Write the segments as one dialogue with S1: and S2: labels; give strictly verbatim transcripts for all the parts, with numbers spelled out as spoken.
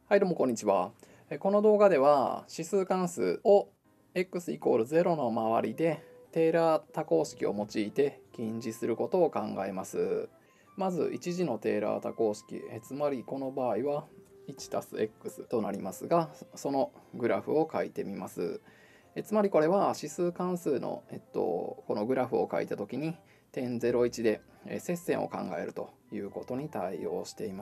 S1: はいどうもこんにちは。えこの動画では指数関数を x イコールゼロの周りでテーラー多項式を用いて近似することを考えます。まず一次のテーラー多項式、えつまりこの場合はいちたす x となりますが、そのグラフを書いてみます。えつまりこれは指数関数の、えっと、このグラフを書いたときに点ゼロいちで接線を考えるということに対応しています。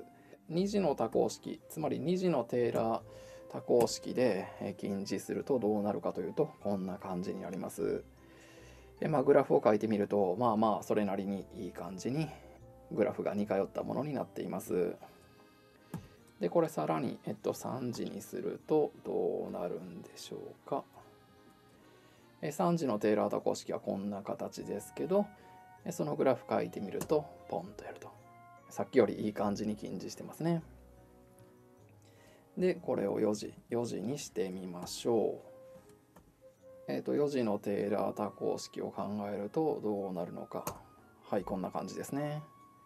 S1: に次の多項式、つまりに次のテーラー多項式で近似するとどうなるかというとこんな感じになります。でまあ、グラフを書いてみるとまあまあそれなりにいい感じにグラフが似通ったものになっています。でこれさらに、えっと、さん次にするとどうなるんでしょうか。さん次のテーラー多項式はこんな形ですけど、そのグラフ書いてみるとポンとやるとさっきよりいい感じに近似してますね。でこれをよ次よ次にしてみましょう。えっとよ次のテーラー多項式を考えるとどうなるのか。はいこんな感じですね。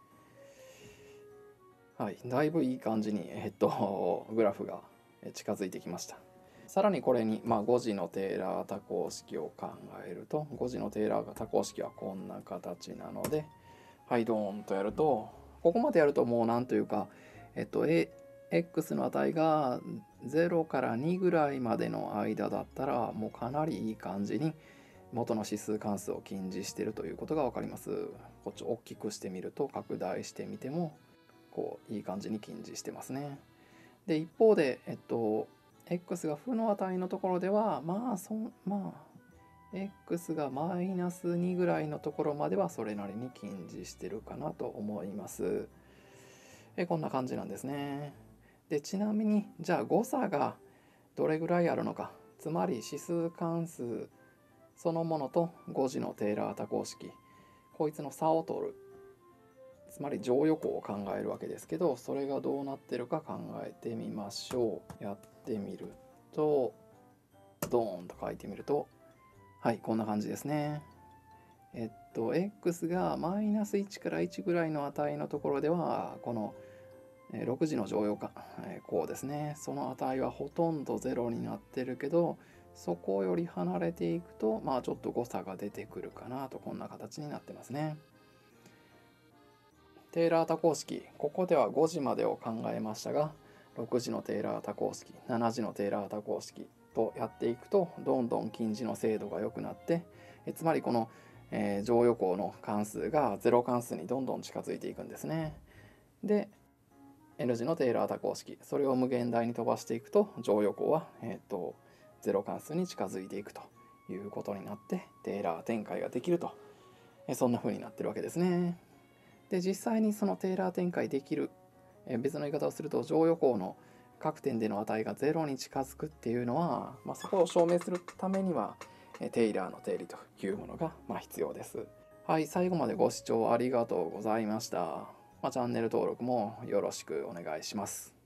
S1: はいだいぶいい感じにえっとグラフが近づいてきました。さらにこれに、まあ、ご次のテーラー多項式を考えるとご次のテーラー多項式はこんな形なので、はいドーンとやるとここまでやるともうなんというかえっと A x の値がゼロからにぐらいまでの間だったらもうかなりいい感じに元の指数関数を近似しているということが分かります。こっちを大きくしてみると拡大してみてもこういい感じに近似してますね。で一方でえっと x が負の値のところではまあそまあ x がマイナスにぐらいのところまではそれなりに近似してるかなと思います。えこんな感じなんですね。でちなみにじゃあ誤差がどれぐらいあるのか、つまり指数関数そのものとご次のテーラー多項式こいつの差を取る、つまり乗与項を考えるわけですけど、それがどうなってるか考えてみましょう。やってみるとドーンと書いてみるとはいこんな感じですね。えっと x がマイナスいちからいちぐらいの値のところではこのろく次の乗用項こうですね、その値はほとんどゼロになってるけどそこより離れていくとまあちょっと誤差が出てくるかなと、こんな形になってますね。テーラー多項式、ここではご次までを考えましたがろく次のテーラー多項式、なな次のテーラー多項式とやっていくとどんどん近似の精度が良くなって、えつまりこの、えー、乗与項の関数がゼロ関数にどんどん近づいていくんですね。で N 次のテーラー多項式、それを無限大に飛ばしていくと乗与項は、えー、とゼロ関数に近づいていくということになってテーラー展開ができると、えそんな風になってるわけですね。で実際にそのテーラー展開できる、え別の言い方をすると乗与項の各点での値がゼロに近づくっていうのは、まあ、そこを証明するためにはテイラーの定理というものがまあ必要です。はい、最後までご視聴ありがとうございました。まあ、チャンネル登録もよろしくお願いします。